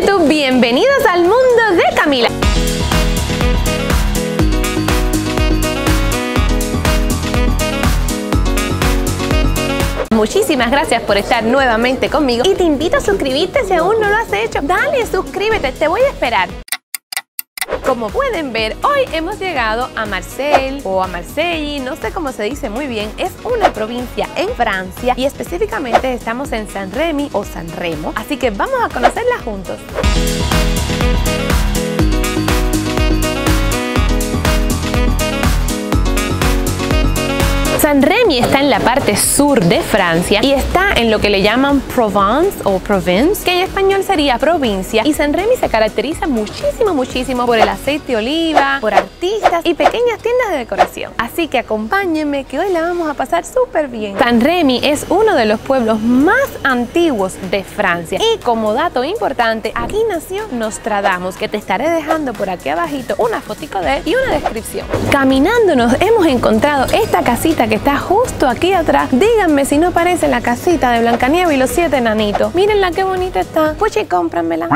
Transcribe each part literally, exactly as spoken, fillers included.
YouTube, bienvenidos al mundo de Camila. Muchísimas gracias por estar nuevamente conmigo y te invito a suscribirte si aún no lo has hecho. Dale, suscríbete, te voy a esperar. Como pueden ver, hoy hemos llegado a Marseille o a Marseille, no sé cómo se dice muy bien. Es una provincia en Francia y específicamente estamos en Saint-Rémy o San Remo, así que vamos a conocerla juntos. Saint-Rémy está en la parte sur de Francia y está en lo que le llaman Provence o Province, que en español sería provincia, y Saint-Rémy se caracteriza muchísimo, muchísimo por el aceite de oliva, por artistas y pequeñas tiendas de decoración. Así que acompáñenme que hoy la vamos a pasar súper bien. Saint-Rémy es uno de los pueblos más antiguos de Francia y como dato importante, aquí nació Nostradamus, que te estaré dejando por aquí abajito una fotico de él y una descripción. Caminando nos hemos encontrado esta casita que está justo aquí atrás. Díganme si no parece la casita de Blancanieves y los siete enanitos. Mírenla qué bonita está. Puchi, cómpramela.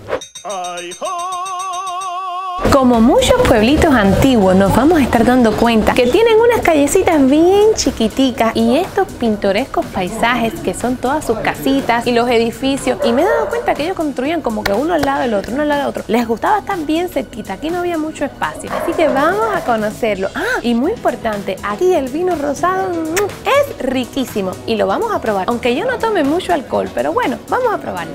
Como muchos pueblitos antiguos, nos vamos a estar dando cuenta que tienen unas callecitas bien chiquiticas y estos pintorescos paisajes que son todas sus casitas y los edificios. Y me he dado cuenta que ellos construían como que uno al lado del otro, uno al lado del otro. Les gustaba estar bien cerquita, aquí no había mucho espacio. Así que vamos a conocerlo. Ah, y muy importante, aquí el vino rosado mmm, es riquísimo y lo vamos a probar. Aunque yo no tome mucho alcohol, pero bueno, vamos a probarlo.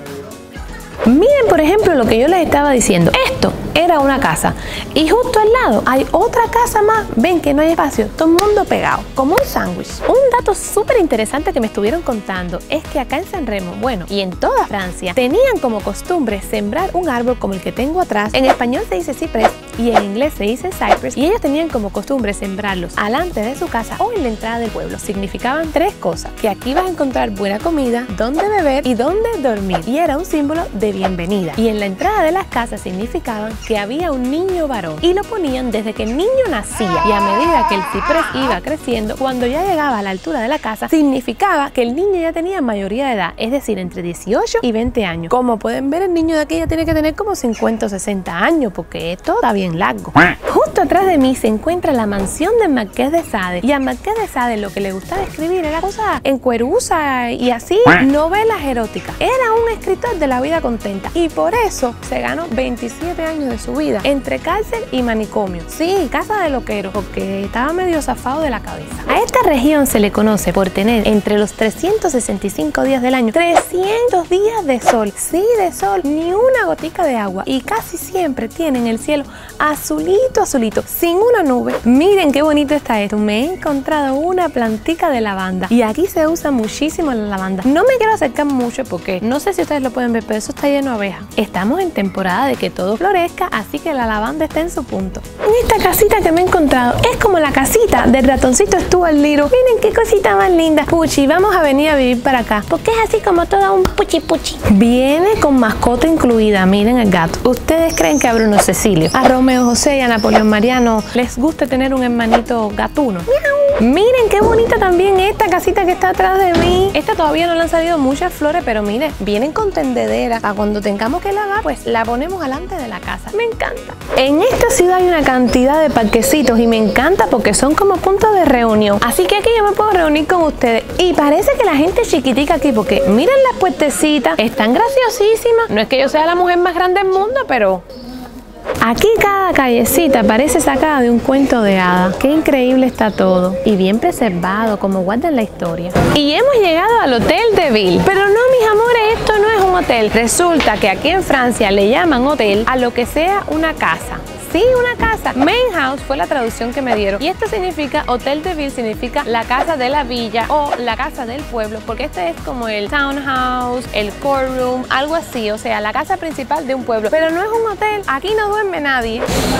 Miren, por ejemplo, lo que yo les estaba diciendo. Esto era una casa y justo al lado hay otra casa más. Ven que no hay espacio, todo el mundo pegado, como un sándwich. Un dato súper interesante que me estuvieron contando es que acá en San Remo, bueno, y en toda Francia, tenían como costumbre sembrar un árbol como el que tengo atrás. En español se dice ciprés y en inglés se dice cypress, y ellos tenían como costumbre sembrarlos alante de su casa o en la entrada del pueblo. Significaban tres cosas: que aquí vas a encontrar buena comida, donde beber y donde dormir, y era un símbolo de bienvenida. Y en la entrada de las casas significaban que había un niño varón y lo ponían desde que el niño nacía, y a medida que el ciprés iba creciendo, cuando ya llegaba a la altura de la casa, significaba que el niño ya tenía mayoría de edad, es decir, entre dieciocho y veinte años. Como pueden ver, el niño de aquí ya tiene que tener como cincuenta o sesenta años, porque esto está bien largo. Justo atrás de mí se encuentra la mansión del Marqués de Sade, y a Marqués de Sade lo que le gustaba escribir era cosas en cuerusa y así, novelas eróticas. Era un escritor de la vida contenta y por eso se ganó veintisiete años de su vida entre cárcel y manicomio. Sí, casa de loquero, porque estaba medio zafado de la cabeza. A esta región se le conoce por tener entre los trescientos sesenta y cinco días del año trescientos días de sol. Sí, de sol, ni una gotica de agua, y casi siempre tienen el cielo azulito, azulito, sin una nube. Miren qué bonito está esto. Me he encontrado una plantica de lavanda y aquí se usa muchísimo la lavanda. No me quiero acercar mucho porque no sé si ustedes lo pueden ver, pero eso está lleno de abejas. Estamos en temporada de que todo florezca, así que la lavanda está en su punto. Esta casita que me he encontrado es como la casita del ratoncito Stuart Little. Miren qué cosita más linda. Puchi, vamos a venir a vivir para acá porque es así como toda un puchi puchi. Viene con mascota incluida. Miren el gato. ¿Ustedes creen que a Bruno Cecilio, a Romeo José y a Napoleón Mariano les gusta tener un hermanito gatuno? ¡Miau! Miren qué bonita también esta casita que está atrás de mí. Esta todavía no le han salido muchas flores, pero miren, vienen con tendedera. Para cuando tengamos que lavar, pues la ponemos delante de la casa. Me encanta. En esta ciudad hay una cantidad de parquecitos y me encanta porque son como puntos de reunión. Así que aquí yo me puedo reunir con ustedes. Y parece que la gente es chiquitica aquí porque miren las puertecitas, están graciosísimas. No es que yo sea la mujer más grande del mundo, pero aquí cada callecita parece sacada de un cuento de hadas. Qué increíble está todo y bien preservado, como guardan la historia. Y hemos llegado al Hotel de Ville. Pero no, mis amores, esto no es un hotel. Resulta que aquí en Francia le llaman hotel a lo que sea una casa. Sí, una casa. Main house fue la traducción que me dieron. Y esto significa, Hotel de Ville significa la casa de la villa o la casa del pueblo, porque este es como el townhouse, el courtroom, algo así. O sea, la casa principal de un pueblo. Pero no es un hotel. Aquí no duerme nadie.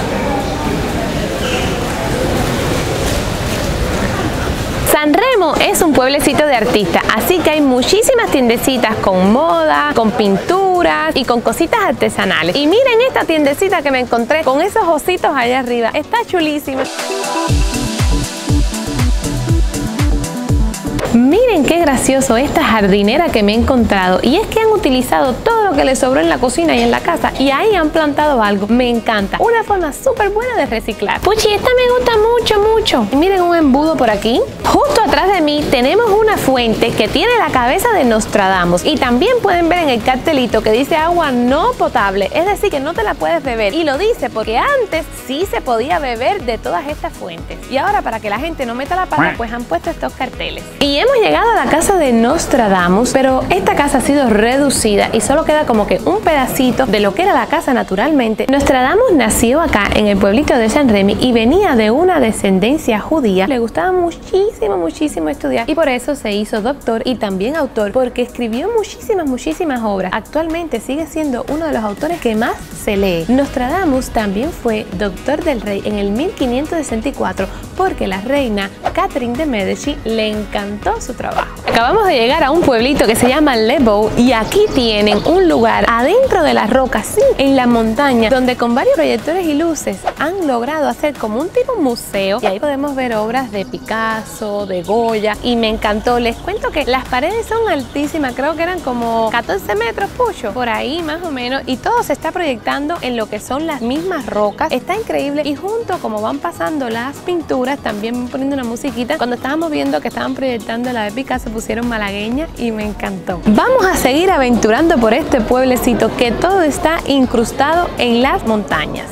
San Remo es un pueblecito de artistas, así que hay muchísimas tiendecitas con moda, con pinturas y con cositas artesanales. Y miren esta tiendecita que me encontré con esos ositos allá arriba, está chulísima. Miren qué gracioso esta jardinera que me he encontrado, y es que han utilizado todo lo que les sobró en la cocina y en la casa y ahí han plantado algo. Me encanta, una forma súper buena de reciclar. Puchi, esta me gusta mucho, mucho. Y miren un embudo por aquí. Justo atrás de mí tenemos una fuente que tiene la cabeza de Nostradamus, y también pueden ver en el cartelito que dice agua no potable, es decir que no te la puedes beber, y lo dice porque antes sí se podía beber de todas estas fuentes, y ahora para que la gente no meta la pata pues han puesto estos carteles. Y hemos llegado a la casa de Nostradamus, pero esta casa ha sido reducida y solo queda como que un pedacito de lo que era la casa naturalmente. Nostradamus nació acá en el pueblito de San Remi y venía de una descendencia judía. Le gustaba muchísimo, muchísimo estudiar, y por eso se hizo doctor y también autor, porque escribió muchísimas, muchísimas obras. Actualmente sigue siendo uno de los autores que más se lee. Nostradamus también fue doctor del rey en el mil quinientos sesenta y cuatro porque la reina Catherine de Medici le encantó su trabajo. Acabamos de llegar a un pueblito que se llama Les Baux, y aquí tienen un lugar adentro de las rocas, sí, en la montaña, donde con varios proyectores y luces han logrado hacer como un tipo museo, y ahí podemos ver obras de Picasso, de Goya, y me encantó. Les cuento que las paredes son altísimas, creo que eran como catorce metros, Pucho, por ahí más o menos, y todo se está proyectando en lo que son las mismas rocas. Está increíble, y junto como van pasando las pinturas también van poniendo una musiquita. Cuando estábamos viendo que estaban proyectando la de Picasso pusieron malagueña y me encantó. Vamos a seguir aventurando por este pueblecito que todo está incrustado en las montañas.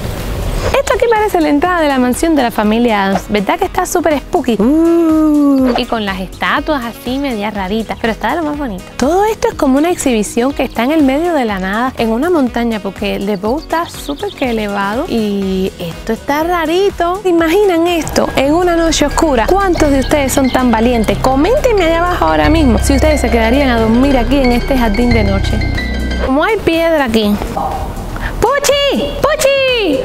Esto aquí parece la entrada de la mansión de la familia Addams, ¿verdad que está súper spooky? Uh, y con las estatuas así media raritas, pero está de lo más bonito. Todo esto es como una exhibición que está en el medio de la nada, en una montaña, porque Les Baux está súper que elevado y esto está rarito. ¿Se imaginan esto en una noche oscura? ¿Cuántos de ustedes son tan valientes? Coméntenme allá abajo ahora mismo si ustedes se quedarían a dormir aquí en este jardín de noche. Como hay piedra aquí. ¡Puchi! ¡Puchi!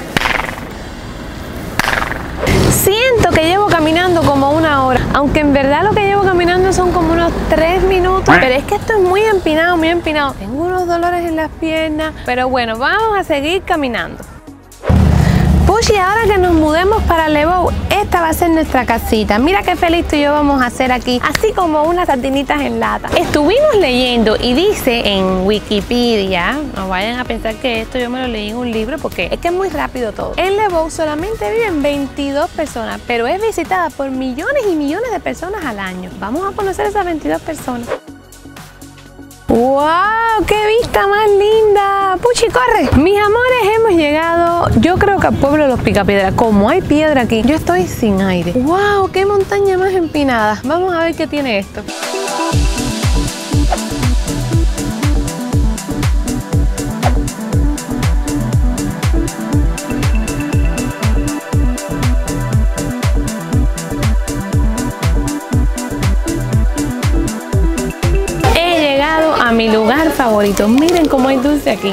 Siento que llevo caminando como una hora, aunque en verdad lo que llevo caminando son como unos tres minutos, pero es que esto es muy empinado, muy empinado. Tengo unos dolores en las piernas, pero bueno, vamos a seguir caminando. Puchi, ahora que nos mudemos para Les Baux, esta va a ser nuestra casita. Mira qué feliz tú y yo vamos a hacer aquí, así como unas sardinitas en lata. Estuvimos leyendo y dice en Wikipedia, no vayan a pensar que esto yo me lo leí en un libro, porque es que es muy rápido todo. En Les Baux solamente viven veintidós personas, pero es visitada por millones y millones de personas al año. Vamos a conocer esas veintidós personas. ¡Wow! ¡Qué vista más linda! ¡Puchi, corre! Mis amores, hemos llegado, yo creo que al pueblo de los Picapiedra. Como hay piedra aquí, yo estoy sin aire. ¡Wow! ¡Qué montaña más empinada! Vamos a ver qué tiene esto. A mi lugar favorito. Miren cómo hay dulce aquí.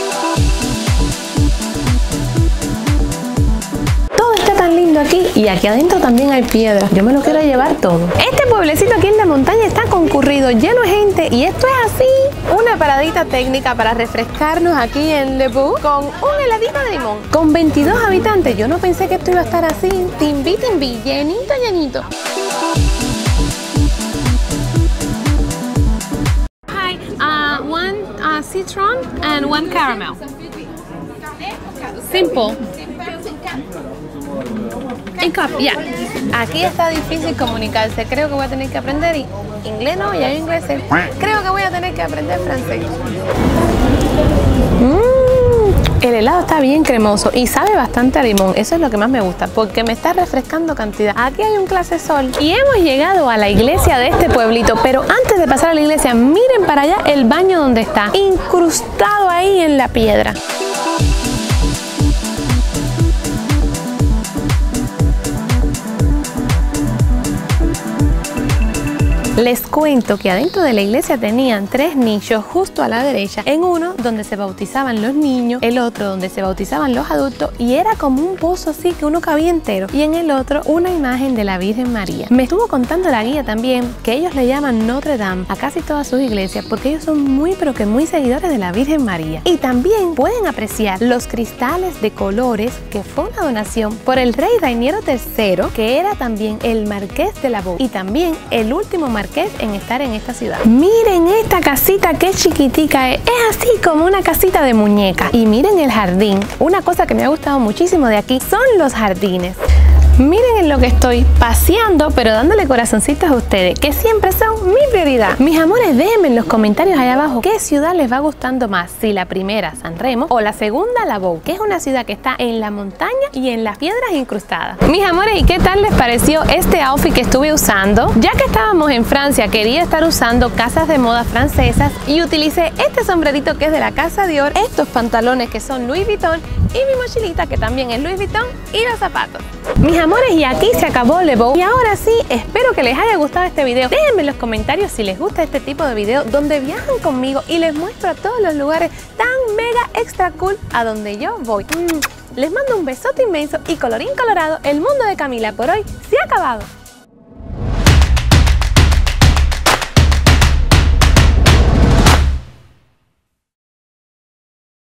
Todo está tan lindo aquí, y aquí adentro también hay piedra. Yo me lo quiero llevar todo. Este pueblecito aquí en la montaña está concurrido, lleno de gente, y esto es así. Una paradita técnica para refrescarnos aquí en Les Baux con un heladito de limón. Con veintidós habitantes, yo no pensé que esto iba a estar así. Timbi, timbi, llenito, llenito. Uh, one uh, citron and one caramel. Simple. In cup, yeah. Aquí está difícil comunicarse. Creo que voy a tener que aprender inglés, no, ya yo inglés sé. Creo que voy a tener que aprender francés. Mm, el helado está bien cremoso y sabe bastante a limón. Eso es lo que más me gusta, porque me está refrescando cantidad. Aquí hay un clase sol y hemos llegado a la iglesia de este pueblito, pero antes de pasar a la iglesia, miren para allá el baño donde está, incrustado ahí en la piedra. Les cuento que adentro de la iglesia tenían tres nichos justo a la derecha, en uno donde se bautizaban los niños, el otro donde se bautizaban los adultos y era como un pozo así que uno cabía entero, y en el otro una imagen de la Virgen María. Me estuvo contando la guía también que ellos le llaman Notre Dame a casi todas sus iglesias porque ellos son muy pero que muy seguidores de la Virgen María. Y también pueden apreciar los cristales de colores que fue una donación por el rey Rainiero tercero, que era también el marqués de la Bow y también el último marqués en estar en esta ciudad. Miren esta casita que chiquitica es, es así como una casita de muñeca. Y miren el jardín. Una cosa que me ha gustado muchísimo de aquí son los jardines. Miren en lo que estoy paseando, pero dándole corazoncitos a ustedes, que siempre son mi prioridad. Mis amores, déjenme en los comentarios allá abajo qué ciudad les va gustando más, si la primera, San Remo, o la segunda, La Bow, que es una ciudad que está en la montaña y en las piedras incrustadas. Mis amores, ¿y qué tal les pareció este outfit que estuve usando? Ya que estábamos en Francia, quería estar usando casas de moda francesas y utilicé este sombrerito que es de la casa Dior, estos pantalones que son Louis Vuitton y mi mochilita que también es Louis Vuitton y los zapatos. Mis amores, y aquí se acabó Le Bow. Y ahora sí, espero que les haya gustado este video. Déjenme en los comentarios si les gusta este tipo de video donde viajan conmigo y les muestro a todos los lugares tan mega extra cool a donde yo voy. Mm. Les mando un besote inmenso y colorín colorado, el mundo de Camila por hoy se ha acabado.